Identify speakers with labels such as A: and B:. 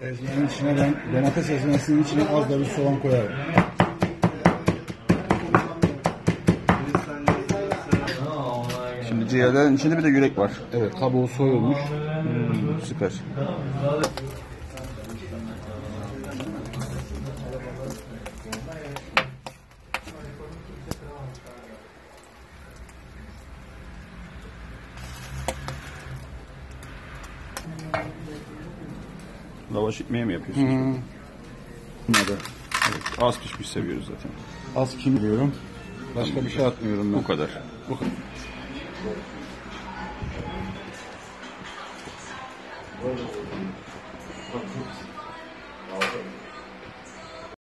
A: Ezmenin içine ben domates ezmesinin içine az da bir soğan koyarım.
B: Şimdi ciğerlerin içinde bir de yürek var.
A: Evet, kabuğu soyulmuş.
B: Süper. Lavaş ekmeği mi yapıyorsunuz?
A: Bunları
B: Evet, az pişmiş seviyoruz zaten.
A: az kimliyorum. Başka bir şey atmıyorum ben.
B: Bu kadar.
A: Bu kadar.